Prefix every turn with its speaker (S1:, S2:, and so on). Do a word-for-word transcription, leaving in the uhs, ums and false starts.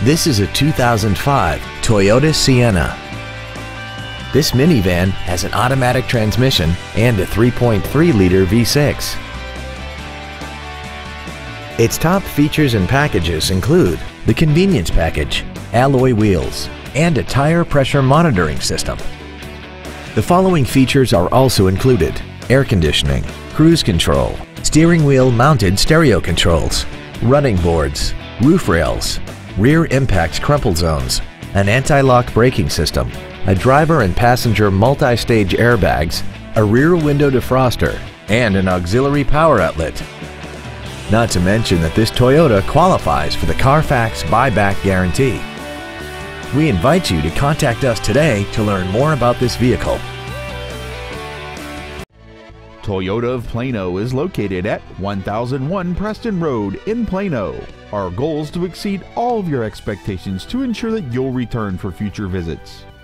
S1: This is a two thousand five Toyota Sienna. This minivan has an automatic transmission and a three point three liter V six. Its top features and packages include the convenience package, alloy wheels, and a tire pressure monitoring system. The following features are also included: air conditioning, cruise control, steering wheel mounted stereo controls, running boards, roof rails, rear impact crumple zones, an anti-lock braking system, a driver and passenger multi-stage airbags, a rear window defroster, and an auxiliary power outlet. Not to mention that this Toyota qualifies for the Carfax buyback guarantee. We invite you to contact us today to learn more about this vehicle.
S2: Toyota of Plano is located at one thousand one Preston Road in Plano. Our goal is to exceed all of your expectations to ensure that you'll return for future visits.